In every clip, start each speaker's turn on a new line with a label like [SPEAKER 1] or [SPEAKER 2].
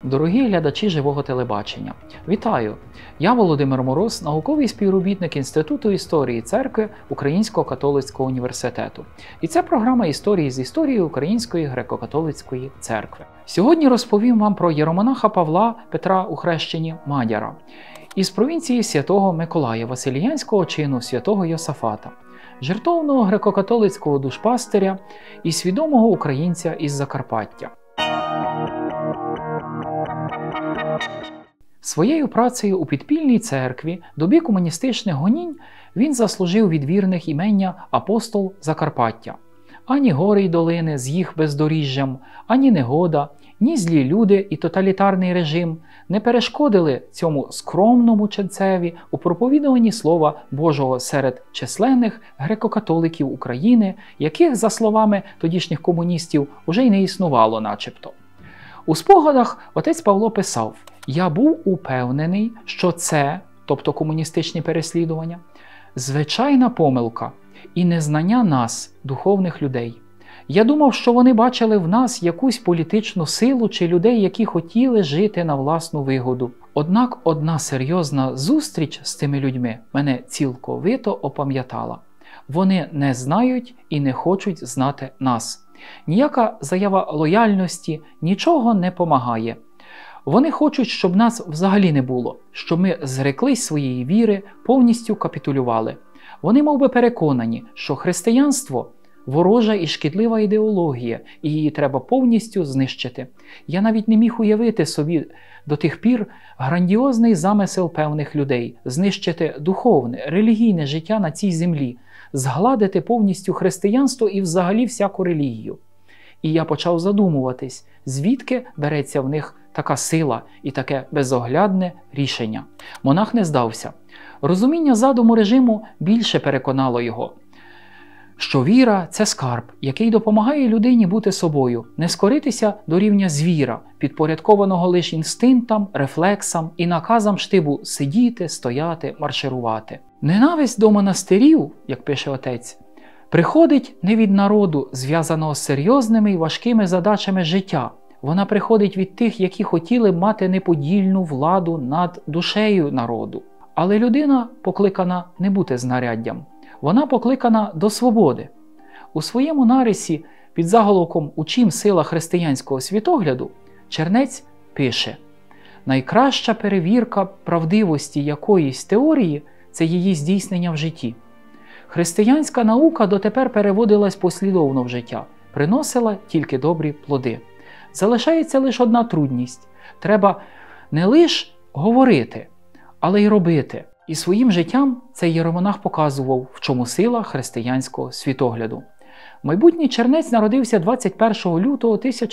[SPEAKER 1] Дорогі глядачі живого телебачення, вітаю! Я Володимир Мороз, науковий співробітник Інституту історії церкви Українського католицького університету. І це програма історії з історії Української греко-католицької церкви. Сьогодні розповім вам про єромонаха Павла Петра у хрещенні Мадяра із провінції Святого Миколая, Василіянського чину Святого Йосафата, жертовного греко-католицького душпастиря і свідомого українця із Закарпаття. Своєю працею у підпільній церкві добі комуністичних гонінь він заслужив від вірних імення апостол Закарпаття. Ані гори й долини з їх бездоріжжям, ані негода, ні злі люди і тоталітарний режим не перешкодили цьому скромному ченцеві у проповідуванні Слова Божого серед численних греко-католиків України, яких, за словами тодішніх комуністів, уже й не існувало начебто. У спогадах отець Павло писав: «Я був упевнений, що це, тобто комуністичні переслідування, звичайна помилка і незнання нас, духовних людей. Я думав, що вони бачили в нас якусь політичну силу чи людей, які хотіли жити на власну вигоду. Однак одна серйозна зустріч з цими людьми мене цілковито опам'ятала. Вони не знають і не хочуть знати нас. Ніяка заява лояльності нічого не помагає. Вони хочуть, щоб нас взагалі не було, щоб ми зреклись своєї віри, повністю капітулювали. Вони мов би переконані, що християнство – ворожа і шкідлива ідеологія, і її треба повністю знищити. Я навіть не міг уявити собі до тих пір грандіозний замисел певних людей – знищити духовне, релігійне життя на цій землі, згладити повністю християнство і взагалі всяку релігію. І я почав задумуватись, звідки береться в них така сила і таке безоглядне рішення. Монах не здався. Розуміння задуму режиму більше переконало його, що віра – це скарб, який допомагає людині бути собою, не скоритися до рівня звіра, підпорядкованого лише інстинктам, рефлексам і наказам штибу сидіти, стояти, марширувати. Ненависть до монастирів, як пише отець, приходить не від народу, зв'язаного з серйозними і важкими задачами життя. Вона приходить від тих, які хотіли б мати неподільну владу над душею народу. Але людина покликана не бути знаряддям. Вона покликана до свободи. У своєму нарисі під заголовком «Учим сила християнського світогляду» Чернець пише: «Найкраща перевірка правдивості якоїсь теорії – це її здійснення в житті. Християнська наука дотепер переводилась послідовно в життя, приносила тільки добрі плоди. Залишається лише одна трудність – треба не лише говорити, але й робити». І своїм життям цей єромонах показував, в чому сила християнського світогляду. Майбутній чернець народився 21 лютого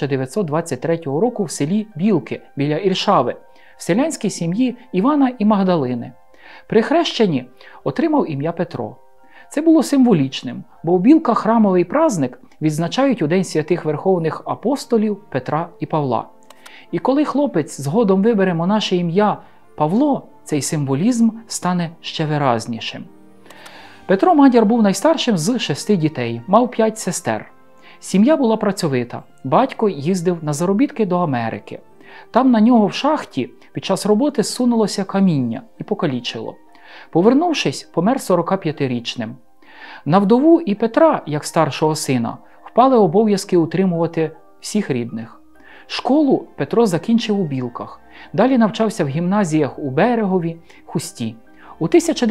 [SPEAKER 1] 1923 року в селі Білки біля Іршави, в селянській сім'ї Івана і Магдалини. При хрещенні отримав ім'я Петро. Це було символічним, бо в Білках храмовий праздник відзначають у День святих верховних апостолів Петра і Павла. І коли хлопець згодом вибере монаше ім'я Павло, цей символізм стане ще виразнішим. Петро Мадяр був найстаршим з 6 дітей, мав 5 сестер. Сім'я була працьовита, батько їздив на заробітки до Америки. Там на нього в шахті під час роботи зсунулося каміння і покалічило. Повернувшись, помер 45-річним. На вдову і Петра, як старшого сина, впали обов'язки утримувати всіх рідних. Школу Петро закінчив у Білках. Далі навчався в гімназіях у Берегові, Хусті. У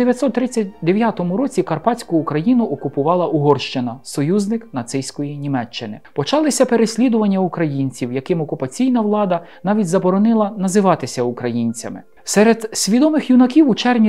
[SPEAKER 1] 1939 році Карпатську Україну окупувала Угорщина, союзник нацистської Німеччини. Почалися переслідування українців, яким окупаційна влада навіть заборонила називатися українцями. Серед свідомих юнаків у червні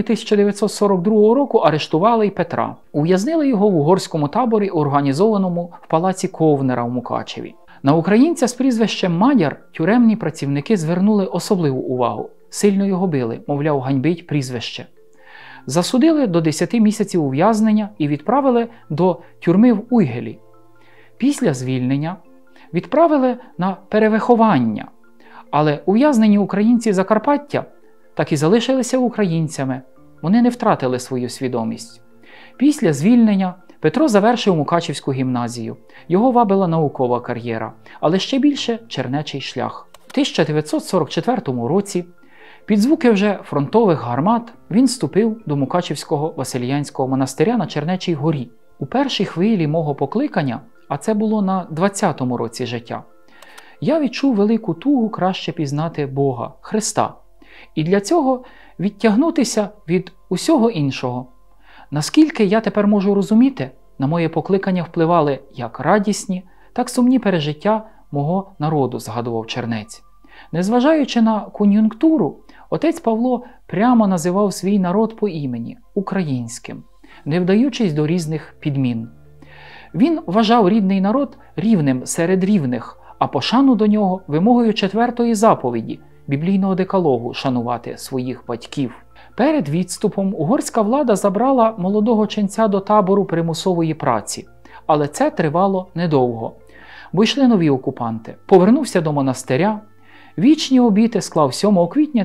[SPEAKER 1] 1942 року арештували й Петра. Ув'язнили його в угорському таборі, організованому в палаці Ковнера в Мукачеві. На українця з прізвищем Мадяр тюремні працівники звернули особливу увагу. Сильно його били, мовляв, ганьбить прізвище. Засудили до 10 місяців ув'язнення і відправили до тюрми в Уйгелі. Після звільнення відправили на перевиховання. Але ув'язнені українці Закарпаття так і залишилися українцями. Вони не втратили свою свідомість. Після звільнення Петро завершив Мукачівську гімназію. Його вабила наукова кар'єра, але ще більше чернечий шлях. 1944 році під звуки вже фронтових гармат він вступив до Мукачівського Василіянського монастиря на Чернечій горі. У першій хвилі мого покликання, а це було на 20-му році життя, я відчув велику тугу краще пізнати Бога, Христа, і для цього відтягнутися від усього іншого. Наскільки я тепер можу розуміти, на моє покликання впливали як радісні, так сумні пережиття мого народу, згадував Чернець. Незважаючи на кон'юнктуру, отець Павло прямо називав свій народ по імені – українським, не вдаючись до різних підмін. Він вважав рідний народ рівним серед рівних, а пошану до нього вимогою 4-ї заповіді біблійного декалогу шанувати своїх батьків. Перед відступом угорська влада забрала молодого ченця до табору примусової праці, але це тривало недовго, бо йшли нові окупанти. Повернувся до монастиря, вічні обіти склав 7 квітня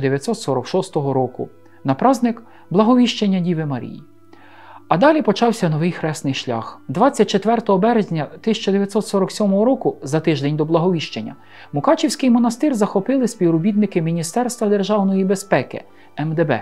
[SPEAKER 1] 1946 року на праздник Благовіщення Діви Марії. А далі почався новий хресний шлях. 24 березня 1947 року, за тиждень до Благовіщення, Мукачівський монастир захопили співробітники Міністерства державної безпеки МДБ,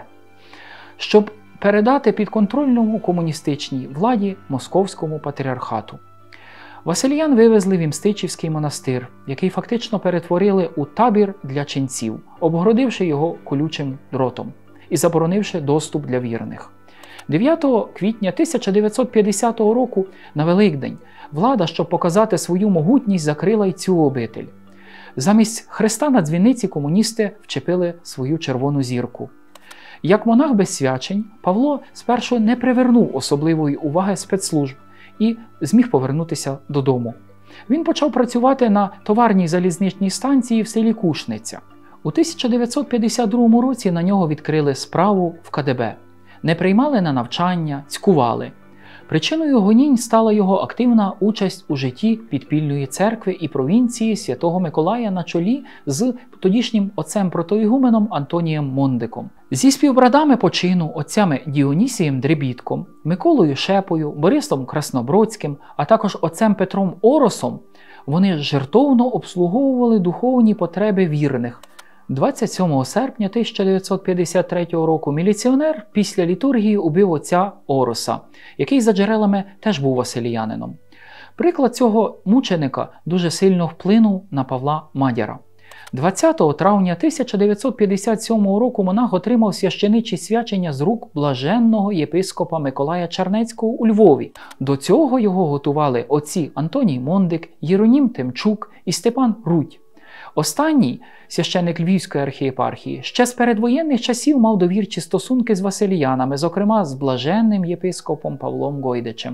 [SPEAKER 1] щоб передати підконтрольному комуністичній владі Московському патріархату. Василіян вивезли в Імстичівський монастир, який фактично перетворили у табір для ченців, обгородивши його колючим дротом і заборонивши доступ для вірних. 9 квітня 1950 року на Великдень влада, щоб показати свою могутність, закрила й цю обитель. Замість хреста на дзвіниці комуністи вчепили свою червону зірку. Як монах без свячень, Павло спершу не привернув особливої уваги спецслужб і зміг повернутися додому. Він почав працювати на товарній залізничній станції в селі Кушниця. У 1952 році на нього відкрили справу в КДБ. Не приймали на навчання, цькували. Причиною гонінь стала його активна участь у житті підпільної церкви і провінції Святого Миколая на чолі з тодішнім отцем-протоігуменом Антонієм Мондиком. Зі співбратами по чину отцями Діонісієм Дребітком, Миколою Шепою, Борисом Краснобродським, а також отцем Петром Оросом вони жертовно обслуговували духовні потреби вірних. 27 серпня 1953 року міліціонер після літургії убив отця Ороса, який за джерелами теж був василіянином. Приклад цього мученика дуже сильно вплинув на Павла Мадяра. 20 травня 1957 року монах отримав священичі свячення з рук блаженного єпископа Миколая Чернецького у Львові. До цього його готували отці Антоній Мондик, Єронім Тимчук і Степан Рудь. Останній, священик Львівської архієпархії, ще з передвоєнних часів мав довірчі стосунки з василіянами, зокрема з блаженним єпископом Павлом Гойдичем.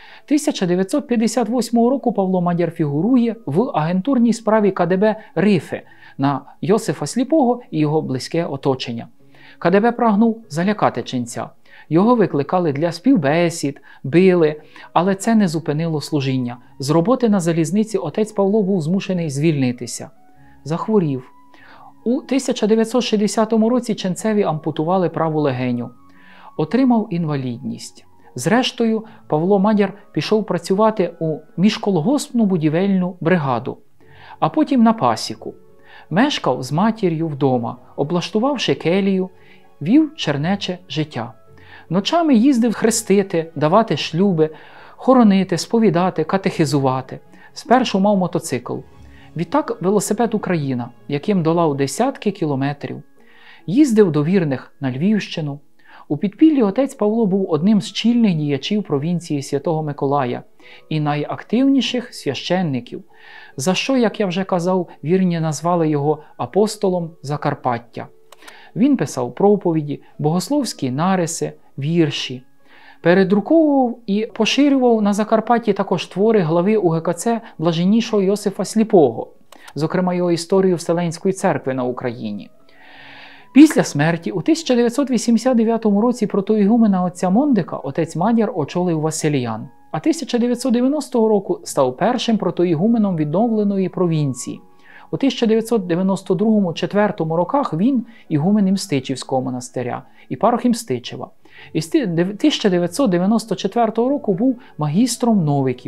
[SPEAKER 1] 1958 року Павло Мадяр фігурує в агентурній справі КДБ «Рифи» на Йосифа Сліпого і його близьке оточення. КДБ прагнув залякати ченця. Його викликали для співбесід, били, але це не зупинило служіння. З роботи на залізниці отець Павло був змушений звільнитися. Захворів. У 1960 році ченцеві ампутували праву легеню. Отримав інвалідність. Зрештою, Павло Мадяр пішов працювати у міжколгоспну будівельну бригаду, а потім на пасіку. Мешкав з матір'ю вдома, облаштувавши келію, вів чернече життя. Ночами їздив хрестити, давати шлюби, хоронити, сповідати, катехизувати. Спершу мав мотоцикл. Відтак велосипед «Україна», яким долав десятки кілометрів. Їздив до вірних на Львівщину. У підпіллі отець Павло був одним з чільних діячів провінції Святого Миколая і найактивніших священників, за що, як я вже казав, вірні назвали його апостолом Закарпаття. Він писав проповіді, богословські нариси, вірші. Передруковував і поширював на Закарпатті також твори глави УГКЦ блаженнішого Йосифа Сліпого, зокрема його історію Вселенської церкви на Україні. Після смерті у 1989 році протоігумена отця Мондика отець Мадяр очолив василіян, а 1990 року став першим протоігуменом відновленої провінції. У 1992-4 роках він ігумен Імстичівського монастиря і парох Імстичева. І з 1994 року був магістром новиків,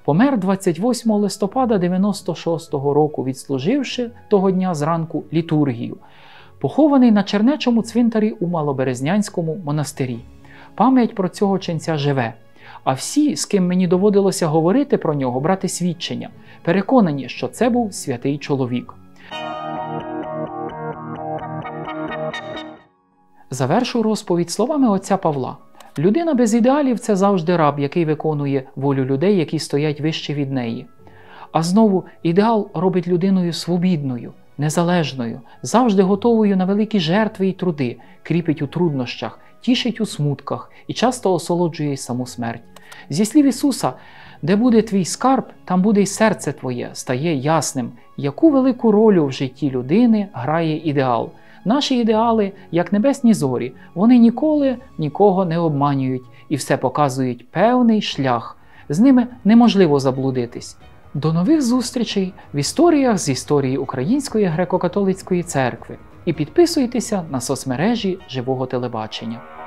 [SPEAKER 1] Помер 28 листопада 96-го року, відслуживши того дня зранку літургію. Похований на Чернечому цвинтарі у Малоберезнянському монастирі. Пам'ять про цього ченця живе. А всі, з ким мені доводилося говорити про нього, брати свідчення, переконані, що це був святий чоловік. Завершу розповідь словами отця Павла. Людина без ідеалів – це завжди раб, який виконує волю людей, які стоять вище від неї. А знову, ідеал робить людиною свобідною, незалежною, завжди готовою на великі жертви і труди, кріпить у труднощах, тішить у смутках і часто осолоджує й саму смерть. Зі слів Ісуса, де буде твій скарб, там буде й серце твоє, стає ясним, яку велику роль в житті людини грає ідеал. Наші ідеали, як небесні зорі, вони ніколи нікого не обманюють і все показують певний шлях. З ними неможливо заблудитись. До нових зустрічей в історіях з історії Української греко-католицької церкви. І підписуйтеся на соцмережі Живого телебачення.